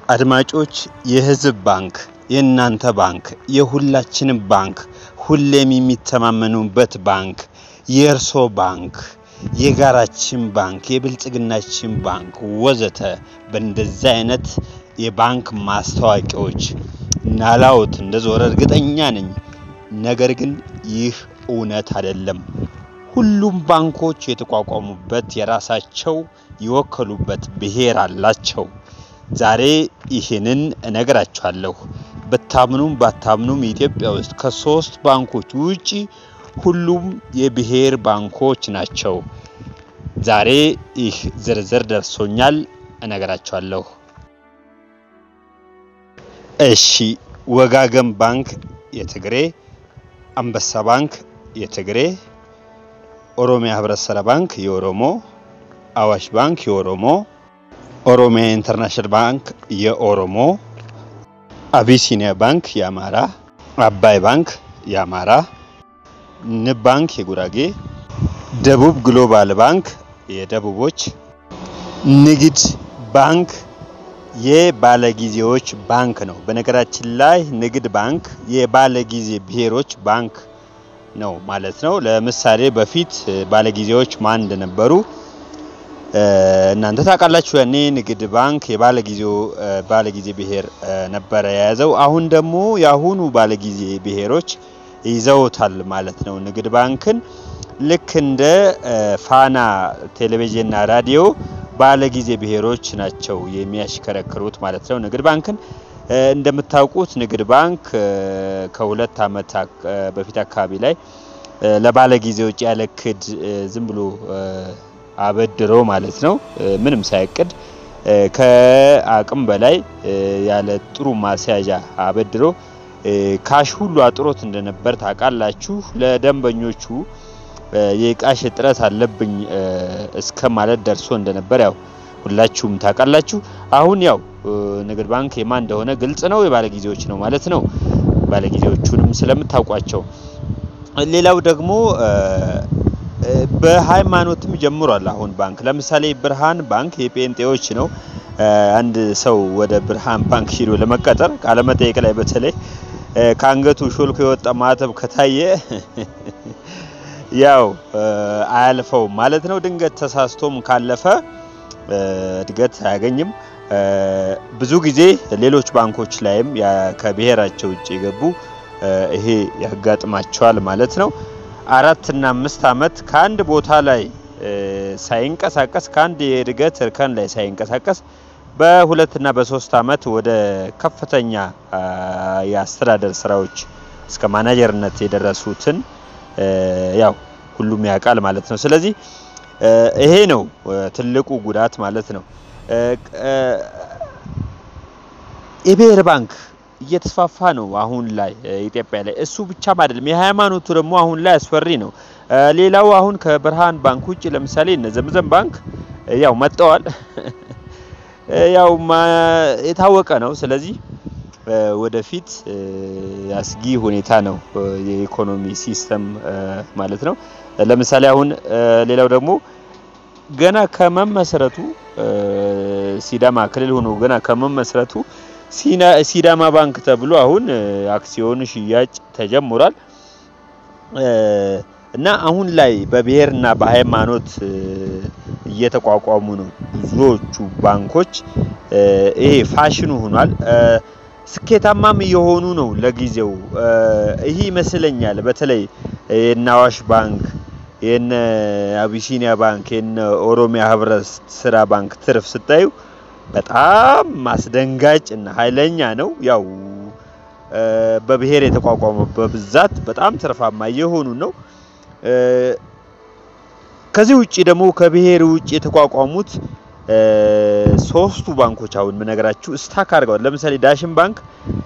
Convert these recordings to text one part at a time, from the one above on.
አድማጮች የህዝብ ባንክ የእናንተ ባንክ የሁላችንም ባንክ ሁሌም የሚተማመኑበት ባንክ የእርሶ ባንክ የጋራችን ባንክ የብልጽግናችን ባንክ ወዘተ በእንደዚህ አይነት የባንክ ማስተዋቂዎች ናላውት እንደዞረ እርግጠኛ ነኝ። ነገር ግን ይህ እውነት አይደለም። ሁሉም ባንኮች የተቋቋሙበት የራሳቸው ይወከሉበት ብሔር አላቸው። ዛሬ ይሄንን እነግራችኋለሁ። በታምኑም ባታምኑም ኢትዮጵያ ውስጥ ከሶስት ባንኮች ውጪ ሁሉም የብሔር ባንኮች ናቸው። ዛሬ ይህ ዝርዝር ደርሶኛል እነግራችኋለሁ። እሺ ወጋገን ባንክ የትግሬ፣ አንበሳ ባንክ የትግሬ፣ ኦሮሚያ ህብረት ስራ ባንክ የኦሮሞ፣ አዋሽ ባንክ የኦሮሞ፣ ኦሮሚያ ኢንተርናሽናል ባንክ የኦሮሞ፣ አቢሲኒያ ባንክ የአማራ፣ አባይ ባንክ የአማራ፣ ንብ ባንክ የጉራጌ፣ ደቡብ ግሎባል ባንክ የደቡቦች፣ ንግድ ባንክ የባለጊዜዎች ባንክ ነው። በነገራችን ላይ ንግድ ባንክ የባለጊዜ ብሔሮች ባንክ ነው ማለት ነው። ለምሳሌ በፊት ባለጊዜዎች ማን እንደነበሩ እናንተ ታውቃላችሁ። ያኔ ንግድ ባንክ ባለጊዜ ብሔር ነበር የያዘው። አሁን ደግሞ ያሁኑ ባለጊዜ ብሔሮች ይዘውታል ማለት ነው ንግድ ባንክን። ልክ እንደ ፋና ቴሌቪዥንና ራዲዮ ባለጊዜ ብሔሮች ናቸው የሚያሽከረክሩት ማለት ነው ንግድ ባንክን። እንደምታውቁት ንግድ ባንክ ከሁለት አመት በፊት አካባቢ ላይ ለባለጊዜዎች ያለክድ ዝም ብሎ አበድሮ ማለት ነው ምንም ሳይቀድ ከአቅም በላይ ያለ ጥሩ ማስያዣ አበድሮ ካሽ ሁሉ አጥሮት እንደነበር ታውቃላችሁ። ለደንበኞቹ የቃሽ እጥረት አለብኝ እስከ ማለት ደርሶ እንደነበር ያው ሁላችሁም ታውቃላችሁ። አሁን ያው ንግድ ባንክ የማን እንደሆነ ግልጽ ነው፣ የባለጊዜዎች ነው ማለት ነው። ባለጊዜዎቹንም ስለምታውቋቸው። ሌላው ደግሞ በሃይማኖትም ጀምሯል አሁን ባንክ። ለምሳሌ ብርሃን ባንክ የጴንጤዎች ነው። አንድ ሰው ወደ ብርሃን ባንክ ሄዶ ለመቀጠር ቃለ መጠይቅ ላይ በተለይ ካንገቱ ሾልኮ የወጣ ማተብ ከታየ ያው አያልፈው ማለት ነው። ድንገት ተሳስቶም ካለፈ እድገት አያገኝም። ብዙ ጊዜ ሌሎች ባንኮች ላይም ከብሔራቸው ውጪ የገቡ ይሄ ያጋጥማቸዋል ማለት ነው። 4 እና 5 አመት ካንድ ቦታ ላይ ሳይንቀሳቀስ ካንድ የእድገት እርከን ላይ ሳይንቀሳቀስ በ2 እና በ3 አመት ወደ ከፍተኛ የአስተዳደር ስራዎች እስከ ማናጀርነት የደረሱትን ያው ሁሉም ያውቃል ማለት ነው። ስለዚህ ይሄ ነው ትልቁ ጉዳት ማለት ነው። የብሔር ባንክ እየተስፋፋ ነው አሁን ላይ ኢትዮጵያ ላይ። እሱ ብቻም አይደለም፣ የሃይማኖቱ ደግሞ አሁን ላይ አስፈሪ ነው። ሌላው አሁን ከብርሃን ባንክ ውጪ ለምሳሌ እነ ዘምዘም ባንክ ያው መጣዋል ያው የታወቀ ነው። ስለዚህ ወደፊት ያስጊ ሁኔታ ነው የኢኮኖሚ ሲስተም ማለት ነው። ለምሳሌ አሁን ሌላው ደግሞ ገና ከመመስረቱ ሲዳማ ክልል ሆኖ ገና ከመመስረቱ ሲዳማ ባንክ ተብሎ አሁን አክሲዮን ሽያጭ ተጀምሯል። እና አሁን ላይ በብሔርና በሃይማኖት እየተቋቋሙ ነው ብዙዎቹ ባንኮች። ይሄ ፋሽኑ ሆኗል። ስኬታማም የሆኑ ነው ለጊዜው። ይሄ መስለኛል በተለይ የናዋሽ ባንክ፣ የነ አቢሲኒያ ባንክ፣ የነ ኦሮሚያ ህብረት ስራ ባንክ ትርፍ ስታዩ በጣም ማስደንጋጭ እና ኃይለኛ ነው። ያው በብሔር የተቋቋመ በብዛት በጣም ትርፋማ የሆኑ ነው። ከዚህ ውጪ ደግሞ ከብሔር ውጪ የተቋቋሙት ሶስቱ ባንኮች አሁን ምነግራችሁ ስታክ አድርገዋል። ለምሳሌ ዳሽን ባንክ፣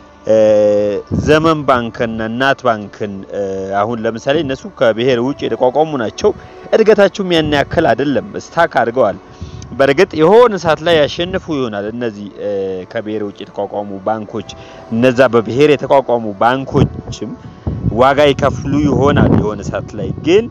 ዘመን ባንክና እናት ባንክን አሁን ለምሳሌ እነሱ ከብሔር ውጪ የተቋቋሙ ናቸው። እድገታቸውም ያን ያክል አይደለም፣ ስታክ አድርገዋል። በርግጥ የሆነ ሰዓት ላይ ያሸንፉ ይሆናል እነዚህ ከብሔር ውጪ የተቋቋሙ ባንኮች። እነዛ በብሔር የተቋቋሙ ባንኮችም ዋጋ ይከፍሉ ይሆናል የሆነ ሰዓት ላይ፣ ግን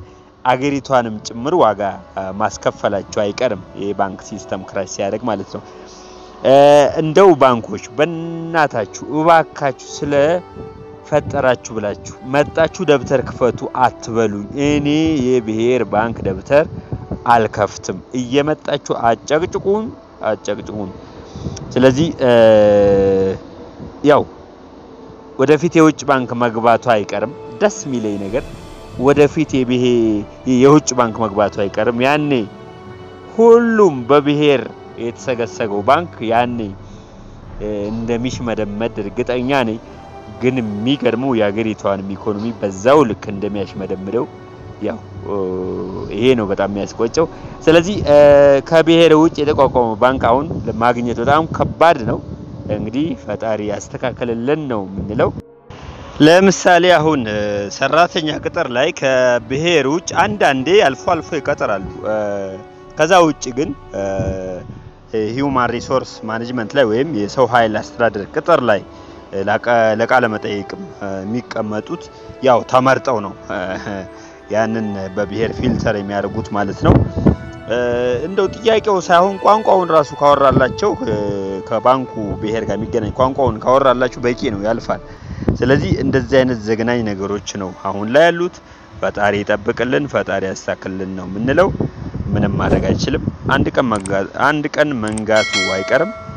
አገሪቷንም ጭምር ዋጋ ማስከፈላቸው አይቀርም የባንክ ሲስተም ክራሽ ሲያደርግ ማለት ነው። እንደው ባንኮች በእናታችሁ እባካችሁ ስለ ፈጠራችሁ ብላችሁ መጣችሁ ደብተር ክፈቱ አትበሉኝ። እኔ የብሔር ባንክ ደብተር አልከፍትም። እየመጣችሁ አጨቅጭቁን። ስለዚህ ያው ወደፊት የውጭ ባንክ መግባቱ አይቀርም። ደስ የሚለኝ ነገር ወደፊት የውጭ ባንክ መግባቱ አይቀርም። ያኔ ሁሉም በብሔር የተሰገሰገው ባንክ ያኔ እንደሚሽመደመድ እርግጠኛ ነኝ። ግን የሚገርመው የሀገሪቷን ኢኮኖሚ በዛው ልክ እንደሚያሽመደምደው ያው ይሄ ነው በጣም የሚያስቆጨው። ስለዚህ ከብሔር ውጭ የተቋቋመ ባንክ አሁን ለማግኘት በጣም ከባድ ነው። እንግዲህ ፈጣሪ ያስተካክልልን ነው የምንለው። ለምሳሌ አሁን ሰራተኛ ቅጥር ላይ ከብሔር ውጭ አንዳንዴ አልፎ ይቀጥራሉ። ከዛ ውጭ ግን ሂውማን ሪሶርስ ማኔጅመንት ላይ ወይም የሰው ኃይል አስተዳደር ቅጥር ላይ ለቃለ መጠይቅም የሚቀመጡት ያው ተመርጠው ነው ያንን በብሔር ፊልተር የሚያደርጉት ማለት ነው። እንደው ጥያቄው ሳይሆን ቋንቋውን ራሱ ካወራላችሁ ከባንኩ ብሔር ጋር የሚገናኝ ቋንቋውን ካወራላችሁ በቂ ነው ያልፋል። ስለዚህ እንደዚህ አይነት ዘግናኝ ነገሮች ነው አሁን ላይ ያሉት። ፈጣሪ ይጠብቅልን፣ ፈጣሪ ያስተካክልን ነው የምንለው። ምንም ማድረግ አይችልም። አንድ ቀን መንጋቱ አይቀርም።